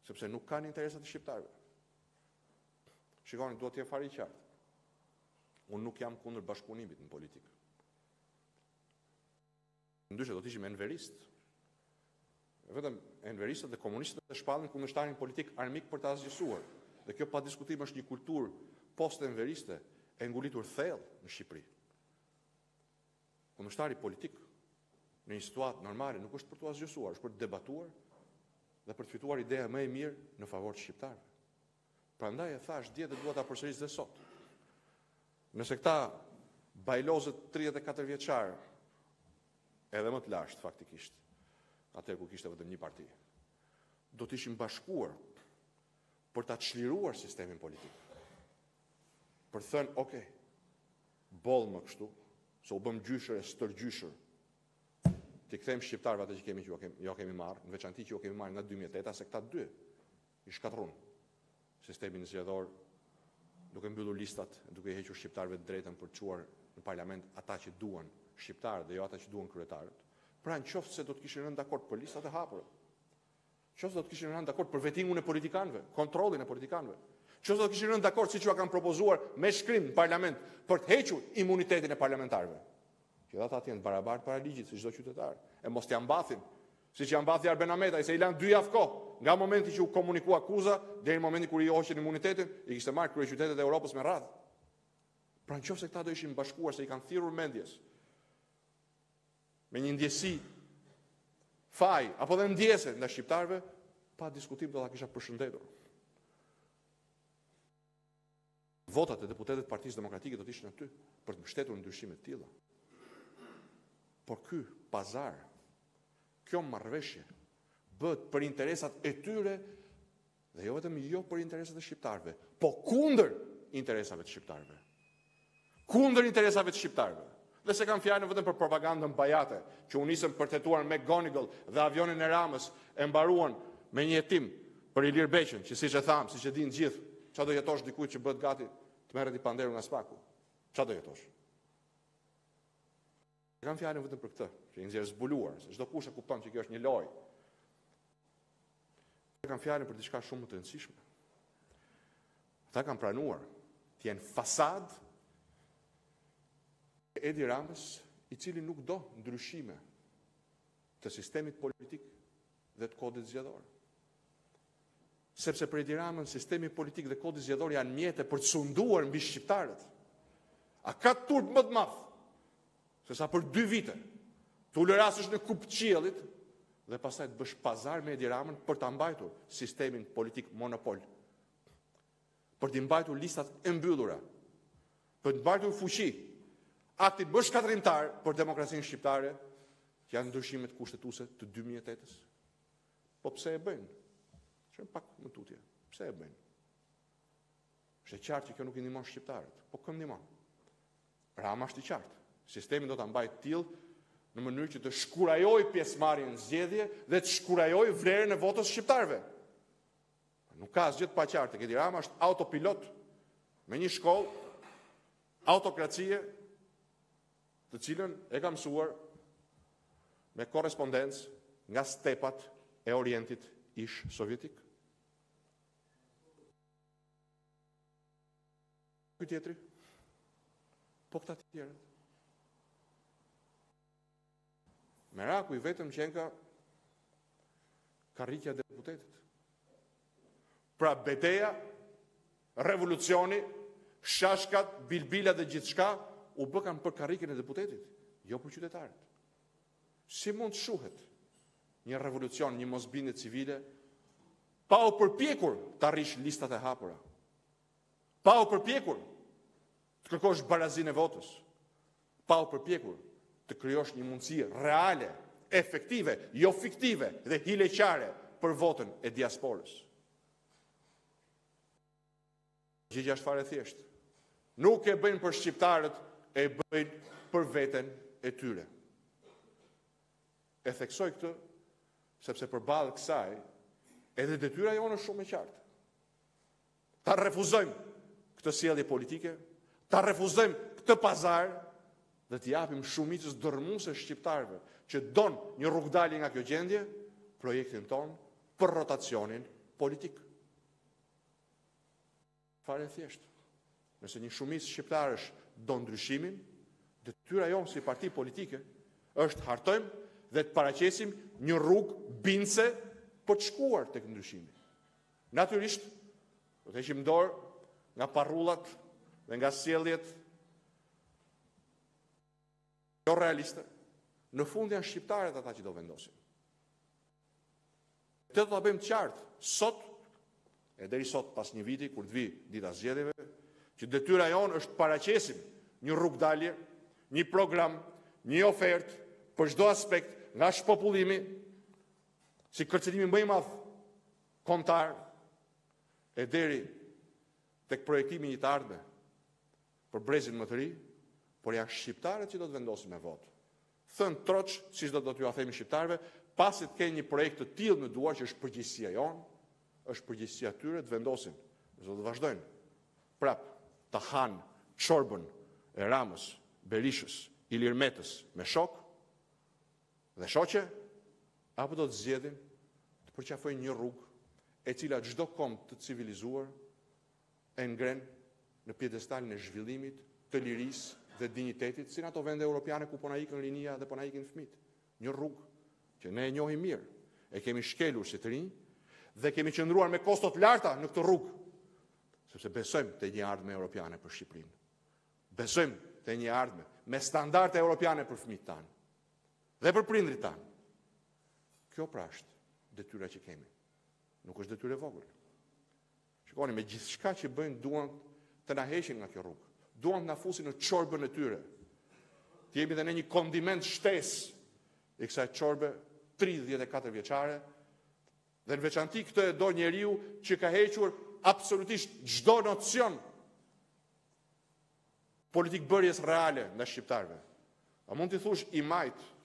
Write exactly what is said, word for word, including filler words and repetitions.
sepse nuk kanë interesat e shqiptarëve. Shikoni, duhet të jetë fare i qartë. Unë nuk jam kundër bashkëpunimit në politikë. Ndyshe do të ishim enverist. Vetëm enveristët dhe komunistët e shpallin kundërshtarin politik armik për të asgjësuar. Dhe kjo pa diskutim është një kulturë post-enveriste e ngulitur thellë në Shqipëri. Kundërshtari politik në një situatë normale nuk është për të asgjësuar, është për të debatuar dhe për të fituar ideja më e mirë në favor të shqiptarëve. Prandaj e thash dje dhe dua ta përsëris dhe sot. Nëse këta bajlozët tridhjetë e katër vjeçar, edhe më të lashtë faktikisht, atëherë ku kishte vetëm një parti, do të ishin bashkuar për ta çliruar sistemin politik. Për të thënë, ok, boll më kështu, se u bëm gjyshër e stërgjyshër. Ti kthejmë shqiptarëve atë që kemi që jo kemi, jo kemi marrë, në veçanti që jo kemi marrë nga dy mijë e tetë, se këta dy i shkatrun sistemin zgjedhor, duke mbyllur listat, duke hequr shqiptarëve drejtën për të çuar në parlament ata që duan shqiptarët dhe jo ata që duan kryetarët. Pra në qoftë se do të kishin rënë dakord për listat e hapura, qoftë se do të kishin rënë dakord për vetimin e politikanëve, kontrollin e politikanëve, qoftë se do të kishin rënë dakord siç u kanë propozuar me shkrim në parlament për të hequr imunitetin e parlamentarëve, që ata të jenë barabartë para ligjit si çdo qytetar, e mos t'ia mbathin, siç ja mbathi Arben Ahmetaj, se i lanë dy javë kohë, nga momenti që u komunikua akuza deri në momentin kur i hoqën imunitetin, i kishte marrë kryeqytetet e Europës me radhë. Pra nëse këta do ishin bashkuar se i kanë thirrur mendjes me një ndjesi faj apo dhe ndjese ndaj shqiptarëve, pa diskutim do ta kisha përshëndetur. Votat e deputetëve të Partisë Demokratike do të ishin aty për të mbështetur ndryshime të tilla. Por ky pazar, kjo marrëveshje bëhet për interesat e tyre dhe jo vetëm jo për interesat e shqiptarëve, po kundër interesave të shqiptarëve. Kundër interesave të shqiptarëve. Dhe se kanë fjalën vetëm për propagandën bajate, që u nisën për të hetuar McGonigal dhe avionin e Ramës e mbaruan me një jetim për Ilir Beqën, që siç e tham, siç e dinë gjithë, çfarë do jetosh dikujt që bëhet gati të merret i panderu nga spaku. Çfarë do jetosh? Kanë fjalën vetëm për këtë, që i nxjerr zbuluar, se çdo kush e kupton që kjo është një lojë. Kanë fjalën për diçka shumë më të rëndësishme. Ata kanë pranuar të jenë fasad Edi Ramës, i cili nuk do ndryshime të sistemit politik dhe të kodit zgjedhor. Sepse për Edi Ramën, sistemi politik dhe kodi zgjedhor janë mjete për të sunduar mbi shqiptarët. A ka turp më të madh se sa për dy vite të ulërasësh në kupë qiellit dhe pastaj të bësh pazar me Edi Ramën për ta mbajtur sistemin politik monopol, për të mbajtur listat e mbyllura, për të mbajtur fuqi, akti më shkatrimtar për demokracinë shqiptare, që janë ndryshimet kushtetuese të dy mijë e tetës. Po pse e bëjnë? Çem pak më tutje. Pse e bëjnë? Është e qartë që kjo nuk i ndihmon shqiptarët. Po kë ndihmon? Rama është i qartë. Sistemi do ta mbajë të tillë në mënyrë që të shkurajojë pjesëmarrjen në zgjedhje dhe të shkurajojë vlerën e votës shqiptarëve. Nuk ka asgjë të paqartë. Edi Rama është autopilot me një shkollë autokracie, të cilën e ka mësuar me korrespondencë nga stepat e Orientit ish sovjetik. Ky tjetri, po këta tjerë. Meraku i vetëm që ka karrikja e deputetit. Pra beteja, revolucioni, shashkat, bilbilat dhe gjithçka u bëkan për karrikën e deputetit, jo për qytetarët. Si mund të shuhet një revolucion, një mosbindje civile, pa u përpjekur të arrish listat e hapura, pa u përpjekur të kërkosh barazinë e votës, pa u përpjekur të krijosh një mundësi reale, efektive, jo fiktive dhe hileqare për votën e diasporës. Gjigja është fare thjeshtë. Nuk e bëjnë për shqiptarët, e bëjnë për veten e tyre. E theksoj këtë, sepse përballë kësaj, edhe detyra jonë është shumë e qartë. Ta refuzojmë këtë sjellje politike, ta refuzojmë këtë pazar dhe t'i japim shumicës dërmuese shqiptarëve që don një rrugdalje nga kjo gjendje, projektin ton për rotacionin politik. Fare thjesht. Nëse një shumicë shqiptarësh do ndryshimin, detyra jonë si parti politike është hartojmë dhe të paraqesim një rrugë bindse për të shkuar tek ndryshimi. Natyrisht, do të heqim dorë nga parrullat dhe nga sjelljet jo realiste. Në fund janë shqiptarët ata që do vendosin. Të do ta bëjmë të qartë sot, e deri sot pas një viti kur të vi dita zgjedhjeve, që detyra jonë është paraqesim një rrugdalje, një program, një ofertë për çdo aspekt, nga shpopullimi, si kërcënimi më i madh kombëtar, e deri tek projektimi një të ardhme për brezin më të ri, por janë shqiptarët që do të vendosin me votë. Thënë troç, siç do të t'ju a themi shqiptarëve, pasi të kenë një projekt të tillë në duar që është përgjegjësia jonë, është përgjegjësia tyre të vendosin. Do të vazhdojnë. Prap, të hanë çorbën e Ramës, Berishës, Ilir Metës me shok dhe shoqe, apo do të zgjedhin të përqafojnë një rrugë e cila çdo kombë të civilizuar e ngren në pjedestalin e zhvillimit, të lirisë dhe dinjitetit, si në ato vende europiane ku po na ikën rinia dhe po na ikin fëmijët. Një rrugë që ne e njohim mirë, e kemi shkelur si të rinj dhe kemi qëndruar me kosto të larta në këtë rrugë, sepse besojmë te një ardhmë europiane për Shqipërinë. Besojmë te një ardhmë me standarde europiane për fëmijët tanë dhe për prindrit tanë. Kjo pra është detyra që kemi. Nuk është detyrë e vogël. Shikoni, me gjithçka që bëjnë duan të na heqin nga kjo rrugë. Duan të na fusin në çorbën e tyre. Të jemi dhe ne një kondiment shtesë i kësaj çorbe tridhjetë e katër vjeçare, dhe në veçanti këtë e do njeriu që ka hequr absolutisht çdo nocion politik bërjes reale ndaj shqiptarëve. A mund t'i thush i majt